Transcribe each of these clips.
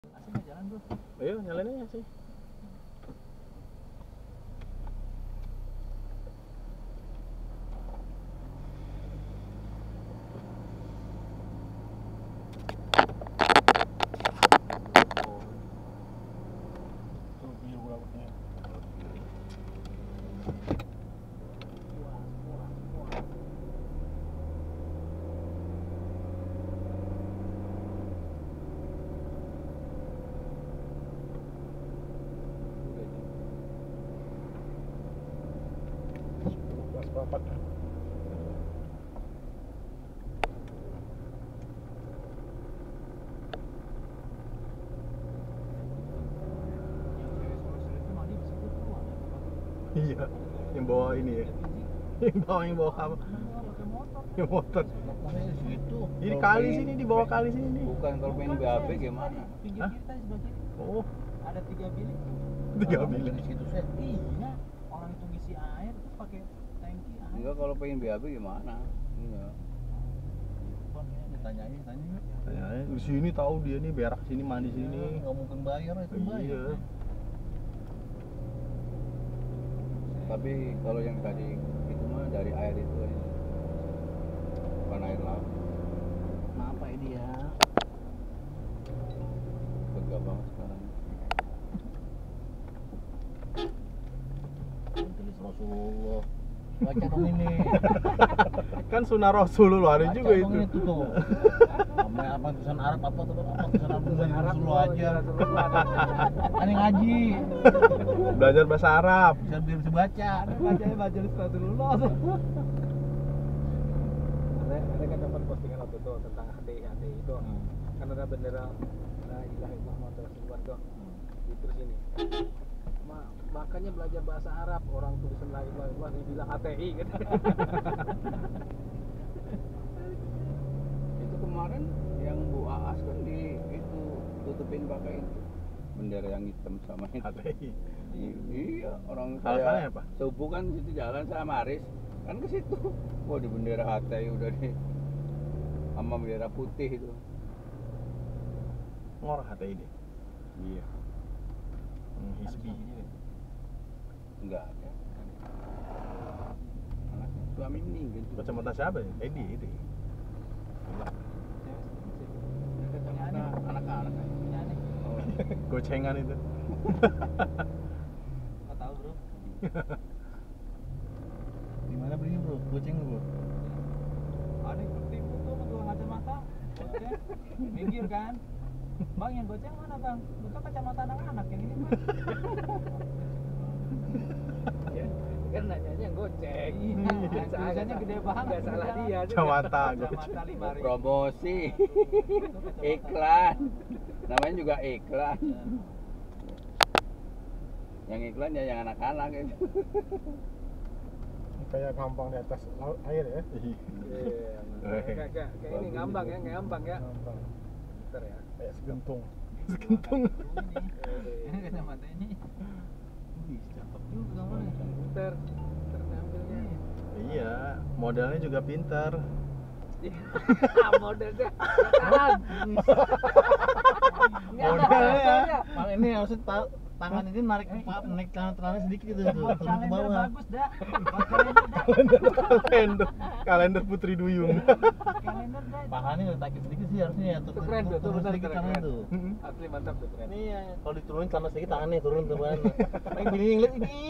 AC-nya jalan bro. Ayo nyalain aja sih. Tuh biru rambutnya. Kelas papat. Iya, yang bawa ini ya. Yang bawa apa? Yang motor. Makanya situ. Ini kali sini, di bawah kali sini. Bukan kalau main BAB gimana? Pinggir Hah? kiri tadi sebelah kiri. Oh, Ada 3 bilik. 3 bilik. Di situ saya. Iya. Orang itu ngisi air terus pakai tangki air. Enggak, kalau pengen BAB gimana? Iya. Ditanyain. Tanya di sini tahu dia nih berak sini mandi sini. Nggak mungkin bayar itu bayar. Iya. Tapi kalau yang tadi itu mah dari air itu aja. Bukan air laut. Apa ini ya? Lega banget sekarang. Tulis Rasulullah. Baca dong ini. Kan sunnah Rasulullah ada Baca juga dong itu. itu tuh. Namanya apa tulisan Arab apa tuh? Apa tulisan Arab aja. Aneh ngaji. Belajar bahasa Arab. Biar bisa baca. Bacanya baca Rasulullah. Ada kan dapat postingan waktu itu tentang HD itu. Kan ada bendera La ilaha illallah Muhammadur Rasulullah tuh. Terus ini. Makanya belajar bahasa Arab, orang tulisan La ilaha illallah dibilang HTI gitu. Itu kemarin yang Bu Aas kan di itu tutupin pakai itu bendera yang hitam sama itu. HTI. Iya, orang Alasannya saya apa? subuh kan situ jalan sama Aris kan ke situ. Wah, di bendera HTI udah di sama bendera putih itu. Ngorah HTI dia. Iya. Hisbi. Enggak ada. Anaknya suami meninggal. Kacamata siapa ya? Edi itu. Kacamata anak-anak. Oh. Gocengan itu. Nggak tahu bro. Di mana belinya, Bro? Goceng lu, Bro. Ada yang tertipu tuh jual kacamata. Goceng. Minggir kan. Bang yang goceng mana bang? Itu kacamata anak-anak yang ini bang. Ya, kan nanyanya yang goceng. Iya, tulisannya gede banget. Nggak salah dia. Kacamata Kacamata 5.000. Promosi. Iklan. Namanya juga iklan. Yang iklan ya yang anak-anak itu. Kayak gampang di atas laut air ya. Iya. Kayak ini ngambang ya, ngambang ya. Bentar ya. Kayak segentung. Segentung. Ini kacamata ini. Wih, cakep juga mana? Bentar. Bentar ngambilnya. Iya, modelnya juga pintar. Modelnya. Modelnya. Bang ini harusnya tangan ini narik tangan sedikit gitu tuh, turun ke bawah. Bagus dah. Kalender Putri Duyung. Kalender dah. Pahannya udah tarik sedikit sih harusnya ya, Itu keren tuh, turun benar sedikit keren. tangan tuh. Asli mantap tuh keren. Ini ya, kalau diturunin tangan sedikit tangannya turun ke bawah. Kayak bini yang lihat ini.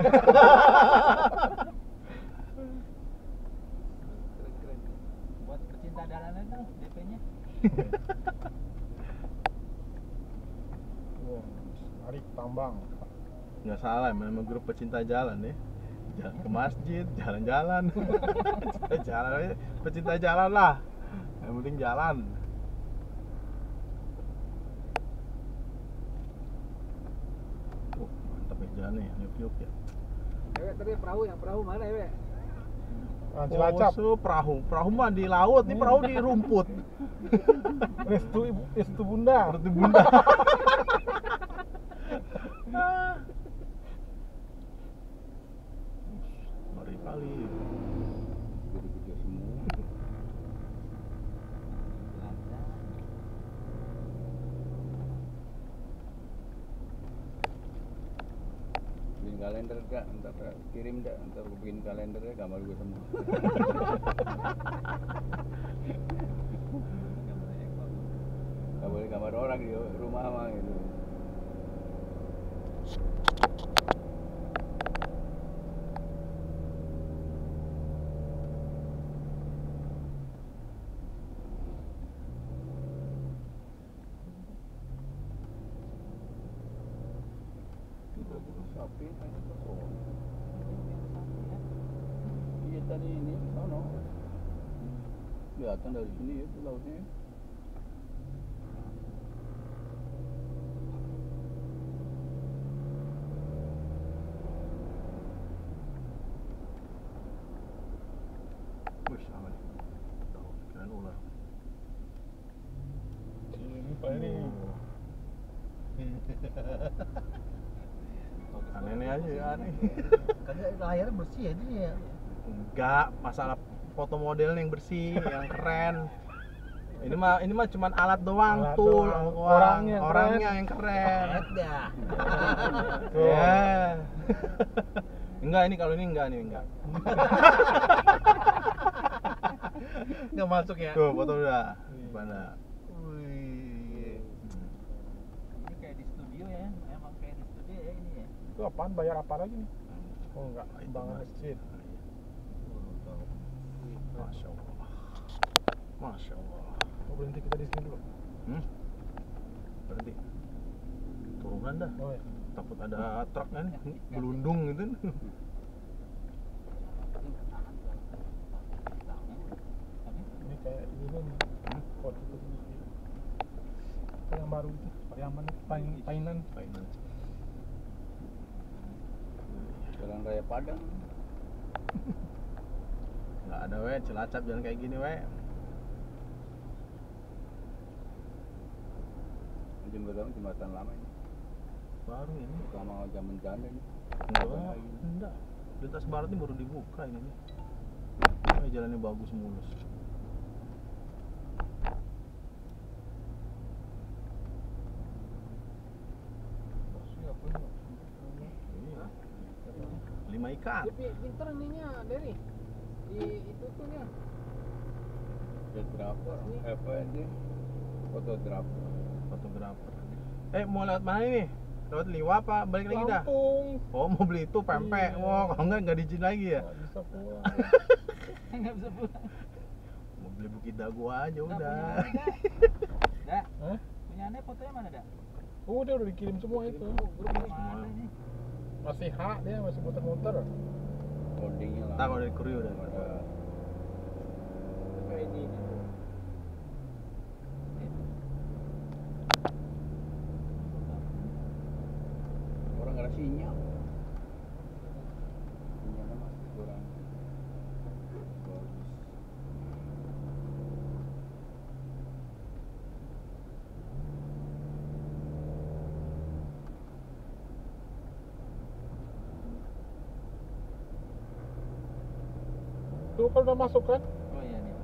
Keren. Buat pecinta jalanan tuh DP-nya. Wah, Arik Tambang. Nggak salah, memang grup pecinta jalan ya. Jalan ke masjid, jalan-jalan. Pecinta jalan aja, pecinta jalan lah. Yang penting jalan. Mantap ya jalannya ya, yuk ya. Ewe tadi perahu mana Ewe? Oh, so, perahu mah di laut, nih perahu di rumput. Restu Bunda. Seperti bunda. Ngeri kali. Gede-gede semua. Bikin kalender gak? Ntar kirim dah, ntar gue bikin kalendernya gambar gue semua. Gambarnya yang bagus. Gak boleh gambar orang di rumah mah gitu. Kita sapi aja kosong. Iya tadi ini, no. Kelihatan dari sini ya lautnya. Wih, sama nih. Tahu, kirain ular. Ini Pak ini. Aneh aja ya, aneh. Kagak layarnya bersih ya ini ya. Enggak, masalah foto modelnya yang bersih, yang keren. Ini mah cuman alat doang, Alat tool, doang. orangnya yang keren. Dah. Ya. Enggak, ini kalau ini enggak. Nggak masuk ya. Tuh, foto udah. Gimana? Wih. Ini kayak di studio ya, emang kayak di studio ya ini ya. Itu apaan? Bayar apa lagi nih? Oh enggak, Itu bangun Mas. masjid. Baru tahu. Masya Allah. Masya Allah. Oh, berhenti kita di sini dulu. Berarti turunan dah. Oh ya. Takut ada truk kan, gelundung gitu. Ini kayak ini nih. Pot itu sendiri. Kayak yang baru itu, Pariaman, Painan. Finance. Jalan Raya Padang. Nggak ada we, Cilacap jangan kayak gini we. Jembatan lama ini. Baru ini. Sama zaman janda ini. Enggak. Lintas barat ini baru dibuka ini. Jalannya bagus mulus. Iya. 5 ikan. Tapi pinter ininya, Derry. Di itu tuh nya. Fotografer. Apa ini? Fotografer. Fotografer. Mau lewat mana ini? Lewat Liwa apa balik lagi dah? Lampung. Oh, mau beli itu pempek. Iya. Wah, kalau enggak diizin lagi ya. Nggak bisa pulang. Nggak bisa pulang. Mau beli bukit dagu aja Nggak, udah. punya aneh, Dak. Hah? Punya aneh fotonya mana dak? Udah dikirim semua itu. Mana nih? Masih H dia, masih muter-muter. Codingnya lah. Ntar kalau dari kru udah. Ada Kayak ini. orang nggak ada sinyal. Sinyalnya masih kurang bagus. Tuh kalau udah masuk kan? Oh iya nih.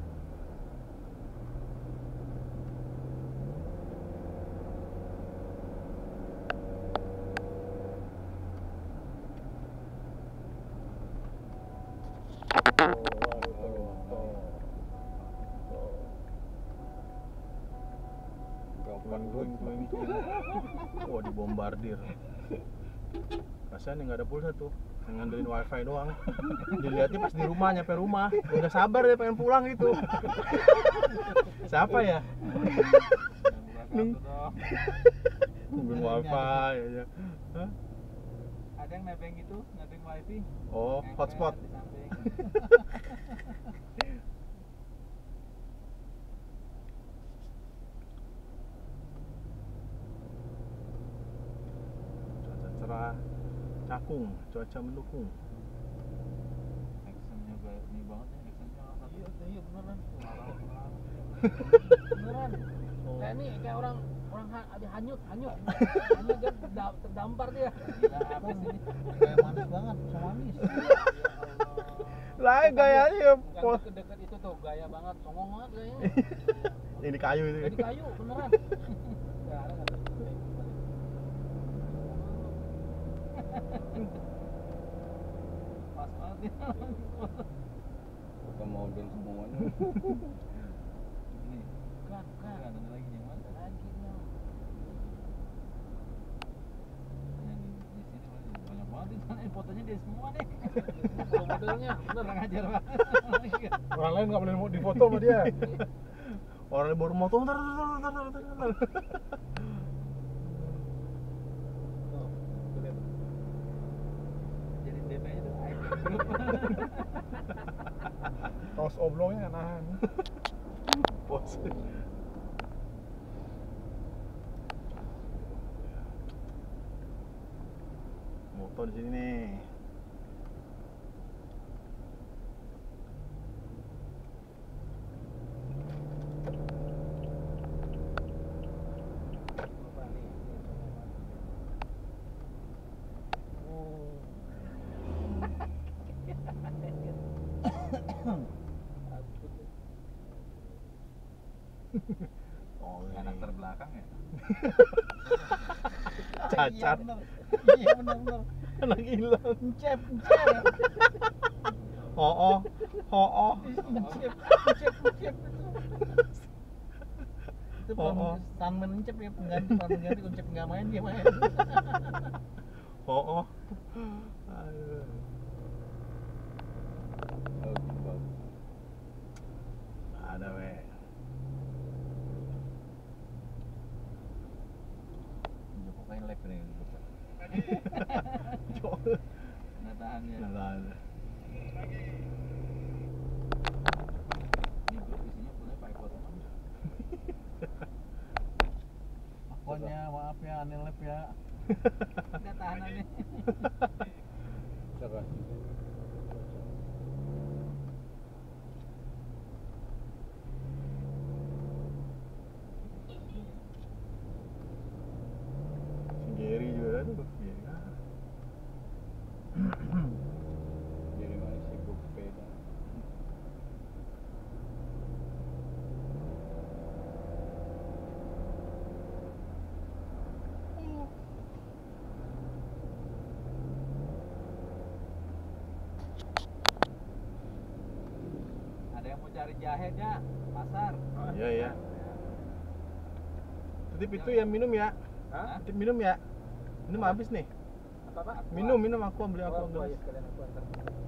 Gapan Wah, dibombardir. Kasian yang nggak ada pulsa tuh, yang ngandelin wifi doang. Dilihatnya pas di rumah, nyampe rumah, udah sabar dia pengen pulang gitu. Siapa ya? Nungguin wifi aja. Hah? Ada yang nebeng itu, nebeng wifi. Oh, Ngepet hotspot. di samping. Cuaca cerah, cakung, cuaca mendukung. Actionnya kayak ini banget ya, actionnya langsung. Iya beneran. Beneran. Oh. Kayak ini kayak orang ada hanyut dia terdampar dia. Gila habis ini. Kayak manis banget, so manis. Lah gayanya Yang pos. deket-deket itu tuh gaya banget, songong banget gayanya. Ini kayu itu. Jadi kayu beneran. Ya, ada nggak tuh? Ini kan ada lagi yang mana lagi nih? Yang di sini banyak banget di sana fotonya dia semua nih. Modelnya bener. Kurang ajar banget. Orang lain nggak boleh di foto sama dia. Orang yang baru motor, ntar. Oh, tuh lihat. Jadi DP-nya tuh IP grup. Kaos oblongnya nggak nahan. Bos. Motor di sini nih. Bapak nih, ini sama Oh, Anak ini. terbelakang ya. Cacat. Iya benar. Anak hilang. Cep. Oh. Cep. Itu stuntman Encep ya, pengganti Encep nggak main dia main. Oh. Aduh. bagus. Ada weh. Pokoknya lap nih. Nggak tahannya. Nggak ada. Ini grup isinya punya pakai foto mana? Pokoknya maaf ya aneh lap ya. Nggak tahanannya. Keras. Gary juga tuh. Jadi masih sibuk sepeda. Ada yang mau cari jahe nggak? Pasar. Iya. Titip itu ya minum ya. Hah? Titip minum ya. Minum habis nih. Apa Pak? Minum aku beli Oh, aku aku ambil. aja sekalian aku antar.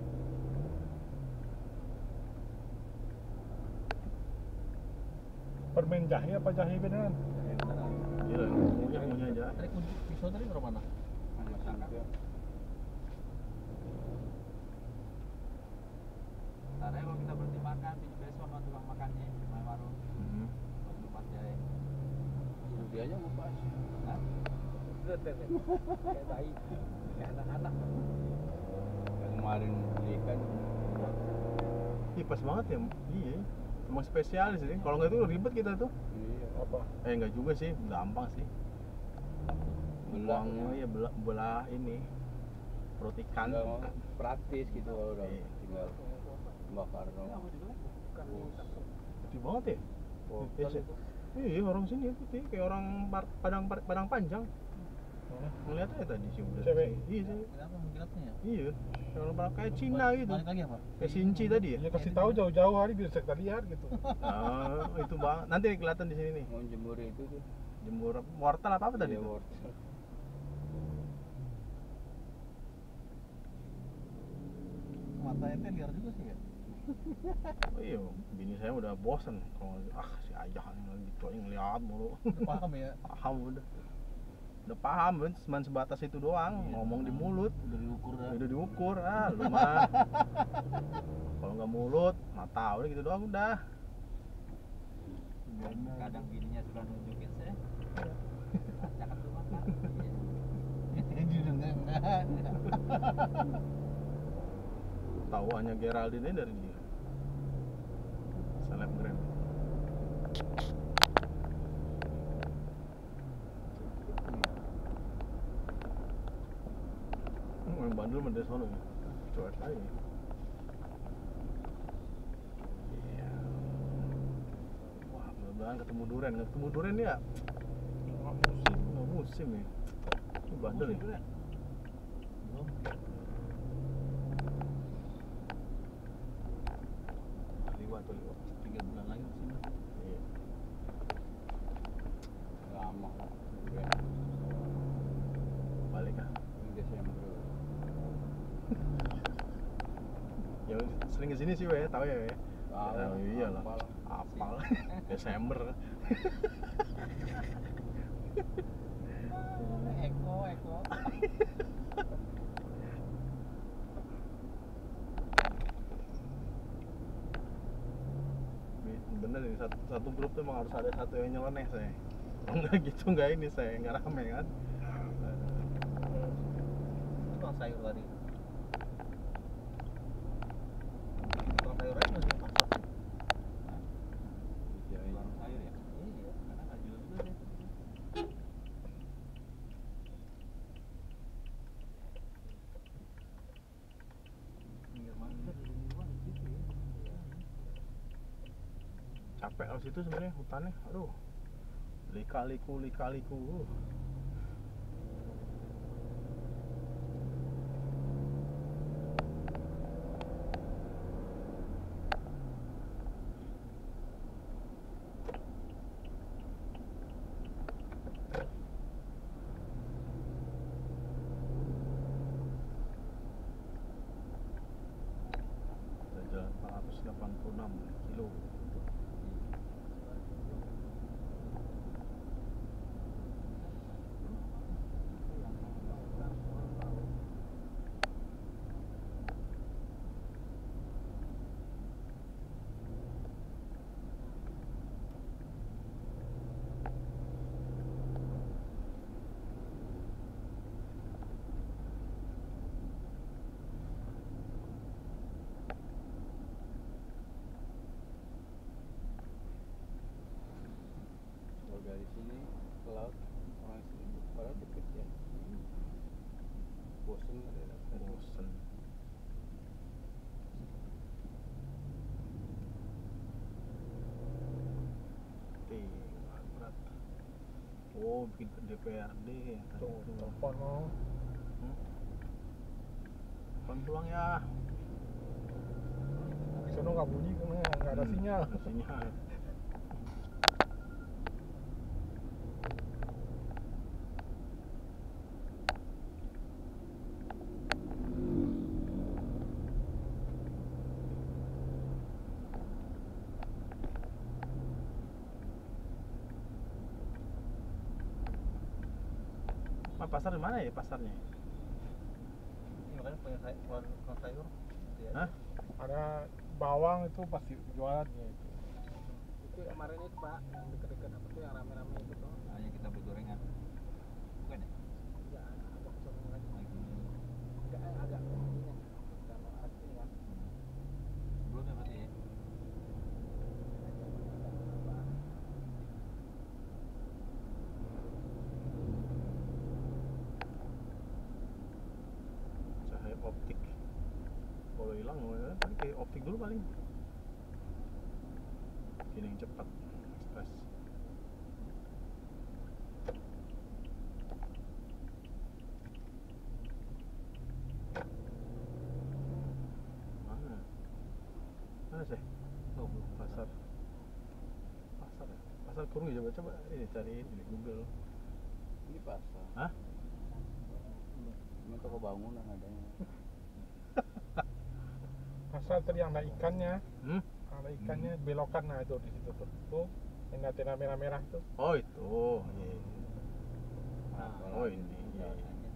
Permen jahe apa jahe beneran? Iya, punya aja. Tadi kunci pisau tadi taruh mana? Sama juga. Ntar ya kalau kita berhenti makan, pinjam besok sama tukang makannya, main warung, buat lupas jahe. Dia aja mau pas. Hah? Lihat. Kayak bayi. Kayak anak-anak. Yang kemarin beli kan Ih, pas banget ya. Iya. Emang spesialis sih. Kalau nggak itu ribet kita tuh. iya. Apa? Nggak juga sih, gampang sih. Belah. Iya, belah ini. Perut ikan. Nggak mau praktis gitu udah Iya. tinggal bakar dong. Bukan Putih banget ya? Oh, Iya, iya, orang sini putih kayak orang Padang Panjang. Ngeliat aja tadi sih udah. Cewek? Iya, cewek. Kenapa mengkilapnya ya? Iya. Kayak Cina gitu. Balik lagi apa? Kayak Sinci tadi ya. Ya kasih tahu jauh-jauh hari biar kita lihat gitu. Ah, itu banget. Nanti kelihatan di sini nih. Mau jemur itu tuh. Jemur wortel apa tadi Iya, tuh? wortel. Mata ente liar juga sih ya. Oh iya, bini saya udah bosen kalau si Ayah lagi cowoknya ngeliat mulu. Paham ya? Paham udah paham kan, cuma sebatas itu doang, ngomong di mulut. Udah diukur dah. Udah diukur, lu mah kalau nggak mulut, mata udah gitu doang udah. Kadang bininya suka nunjukin saya. Cakep tuh mata. Tahu hanya Geraldine dari dia. Selebgram. Main bandel mendes sono ya. Cuek aja. Iya. Wah, mudah-mudahan ketemu duren. Nggak ketemu duren ya. Nggak musim ya. Ini bandel ya. Belum. Liwat tuh liwat. balik ah. Ini Desember. Ya sering kesini sih we, tahu ya we. Tahu, Iyalah. hafal. Apal. Desember. Eko. Bener nih, satu grup tuh emang harus ada satu yang nyeleneh saya. Kalau nggak gitu nggak ini saya nggak rame kan. Tukang sayur tadi. Tukang sayur aja masih masak. Iya, iya. Warung sayur ya? Iya. Karena nggak jual juga deh. Pinggir macet, di situ ya. Capek aus itu sebenarnya hutannya. Aduh. Lika-liku. Udah jalan 486 kilo. Kalau dari sini ke laut orang sini padahal deket ya. Bosen kali ya. Bosen. Berat. Oh, bikin ke DPRD ya tadi Tuh, tuh. telepon mau. Kapan pulang ya? Di sana nggak bunyi karena nggak ada sinyal. Sinyal. Pasar di mana ya pasarnya? Ini makanya punya tukang sayur. Iya. Hah? Ada bawang itu pasti jualannya itu. Itu kemarin itu Pak, yang dekat-dekat apa tuh yang rame-rame itu tuh. Hanya kita beli gorengan. Bukan ya? Enggak, agak kesana lagi. Lagi Enggak, agak ini kan. Sama arah sini kan. sebelumnya berarti ya. Cahaya optik. Kalau hilang pakai optik dulu paling. Ini yang cepat. Ekspres. Mana sih? Oh, pasar. Pasar ya? Pasar Kurung ya, coba ini cari di Google. Ini pasar. Hah? Cuma toko bangunan adanya. Pasar tadi yang ada ikannya, Hmm? ada ikannya belokan nah itu di situ tuh. Tuh, yang ada merah-merah itu. Oh itu. Iya. Oh ini. Iya.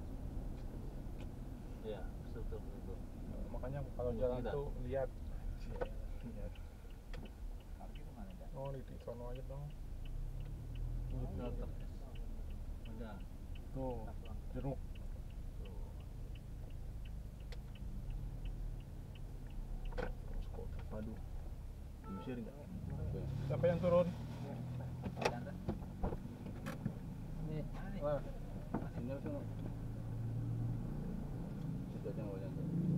Iya, betul. Makanya kalau Oh, jalan tidak. tuh lihat. Lihat. Parkir mana dah? Oh, di sono aja dong. Udah Udah. Tuh, jeruk. Posko terpadu. Diusir nggak? Siapa yang turun? Nih, Wah, sini langsung. Situ aja nggak boleh.